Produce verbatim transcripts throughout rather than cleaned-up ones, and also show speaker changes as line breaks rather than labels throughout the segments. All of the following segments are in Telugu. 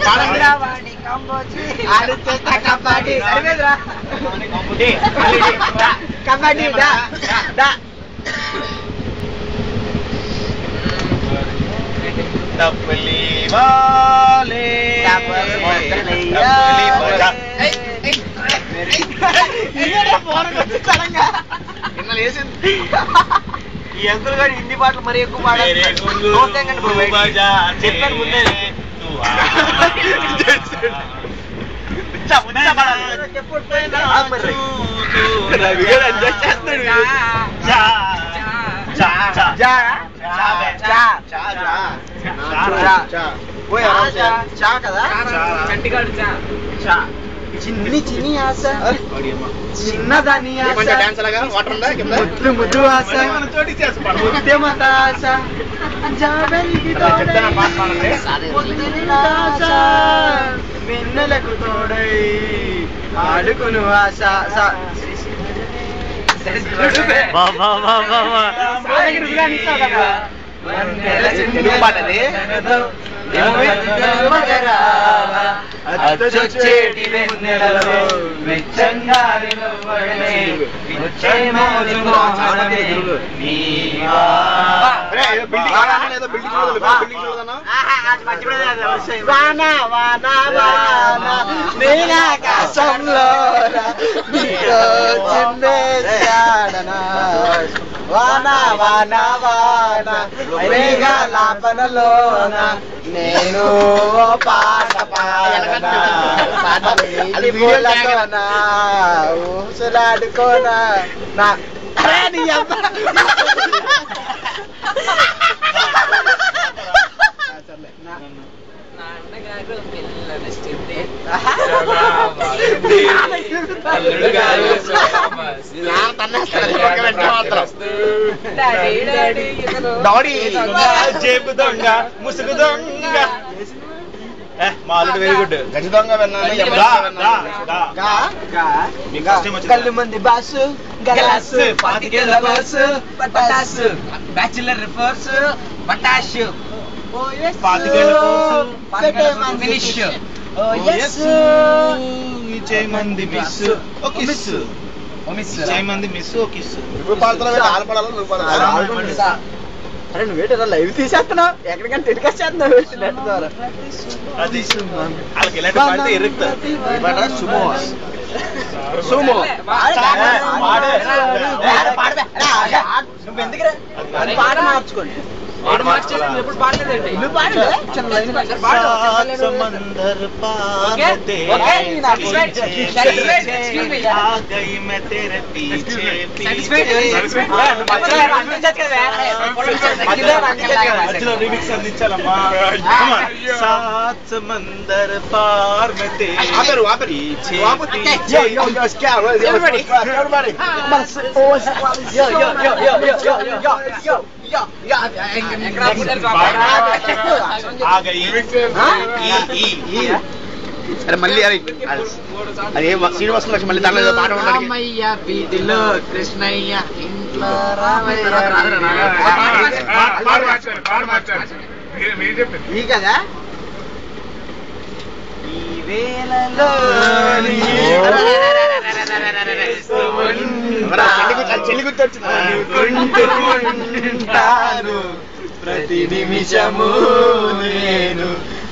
వాడి కంబోజీ ఆడుచేస్తా కబడ్డీ సరిమేద్రా కబడ్డీ డా డా
टपली वाले
टपली
बजा
ఈ అంకుల్ గారు హిందీ పాటలు మరి ఎక్కువ పాడారు చెప్పాను ముందే చిన్ని చిన్ని ఆశ చిన్నదాని ముద్దు ముద్దు ఆశ ముద్యమత ఆశ వెన్నెలకు తోడై ఆడుకును ఆశ అచ్చొచ్చేటి వెన్నెలలో వెచ్చంగా వానా వానా వానా నీలాకాశంలో వానా వానా వానా మేఘాలాపనలోన నేను పాట పాడనా పాటలోనా ఊసులాడుకోనా నా
జేబు దొంగ ముసుగు దొంగ మాలుడు వెరీ గుడ్ గజ దొంగ
కళ్ళు మంది బాసు గలాసు పాతికేళ్ళ బాసు పటాసు బ్యాచులర్ రిఫర్స్ పటాషు
పాతికేళ్ళ
ఫినిష్
మంది మిస్ మిస్ మంది మిస్ కిస్
అరే నువ్వేటరా లైవ్ తీసేస్తున్నావు ఎక్కడికైనా టెలికాస్ట్ చేస్తున్నావు నెట్ ద్వారా
అది వాళ్ళకి ఇలాంటి పాడితే ఎరుగుతారు సుమో సుమో
నువ్వు ఎందుకు పాట మార్చుకోండి ఎప్పుడు పాడలేదండి నువ్వు పాడలే చిన్న లైన్
समंदर पार गई मैं तेरे पीछे రిమిక్స్ అందించాలమ్మా सात समंदर पार में तेरे पीछे
అరే మళ్ళీ అరే అదే శ్రీనివాస లక్ష్మి మళ్ళీ దాంట్లో పాట రామయ్య వీధిలో కృష్ణయ్య ఇంట్లో రామయ్య కదా ఈ వేళలో చెల్లి గుర్తొచ్చింది ప్రతి నిమిషము నేను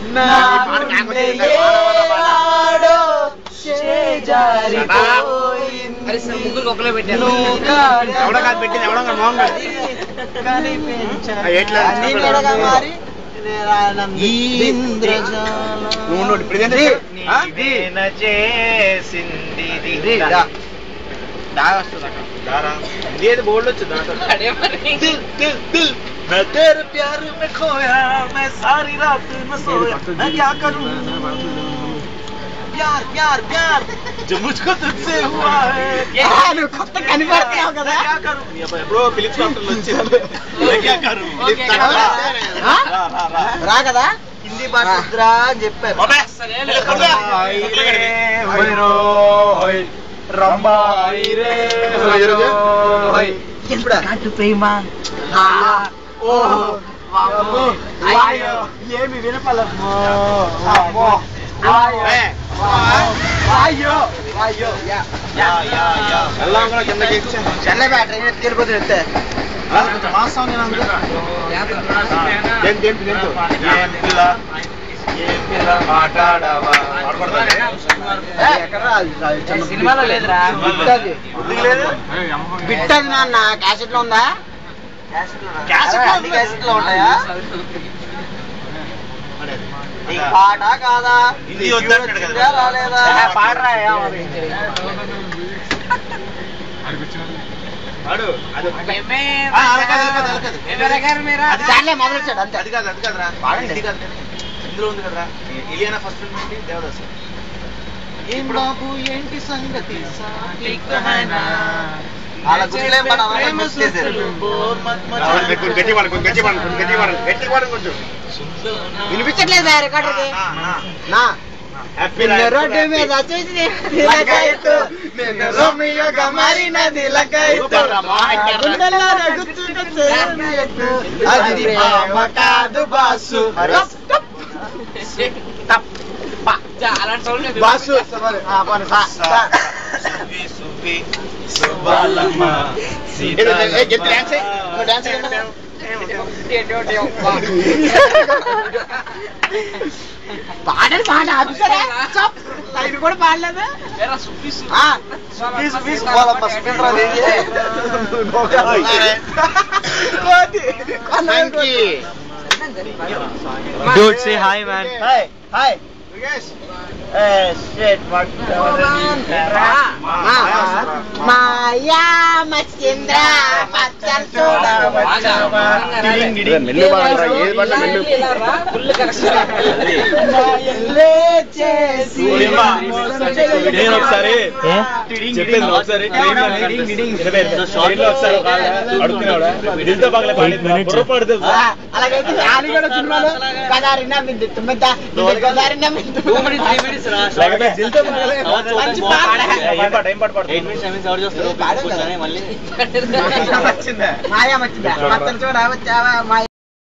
బోర్డు వచ్చింది मैं तेरे प्यार में खोया मैं सारी रात में सोया मैं क्या करूं प्यार प्यार प्यार जो मुझको तुझसे हुआ है क्या करूं ब्रो फिलिप्स डॉक्टर मैं क्या करूं రా కదా హిందీ పాట వద్దురా అని చెప్పారు ఇప్పుడు ప్రేమ ఓ ఏమి వినపలమ్మో అమ్మో అయ్యో అయ్యో
ఎల్లా కూడా కిందకి
చెన్నై బ్యాటరీ వెళ్ళిపోతుంది అంతే కొంచెం మాస్ సాంగ్
సినిమాలో లేదురా
బిట్టది నాన్న క్యాసెట్ లో ఉందా క్యాసెట్ లో ఉంటాయా పాట కాదా
ఇది వద్దంటాడు
రాలేదా పాడరా మొదలెచ్చాడు అంతే
అది కాదు అది కాదురా పాడండి కాదు ఇందులో ఉంది కదరా ఇలియానా ఫస్ట్ ఫిల్మ్ ఏంటి దేవదాస్
ఏం బాబు ఏంటి సంగతి అలా గుర్తులే వినిపించట్లేదు రికార్డర్కి నా రోడ్డు మీద చూసి మారినది కాదు బాసు బాసు పాడని పాట చూసారా లైన్ కూడా పాడలేదు
Dude, say hi, man.
Hi, hi. Eh, shit, what? Maya Machindra, Machal Soda,
మెల్లు బాగా ఏది పడ్డా మెల్లు నేను ఒకసారి చెప్పింది ఒకసారి ఒకసారి అడుగుతున్నాడా దిల్తో బాగా బుర్ర పడుతుంది
అలాగైతే ఆలి కూడా సినిమాలో కదారి నమ్మింది తుమ్మిద్ద కదారి నమ్మింది
లేకపోతే దిల్తో
మంచి పాట
ఏం పాట ఏం పాట పాడుతుంది
మాయా వచ్చిందా మొత్తం చూడ వచ్చావా మాయ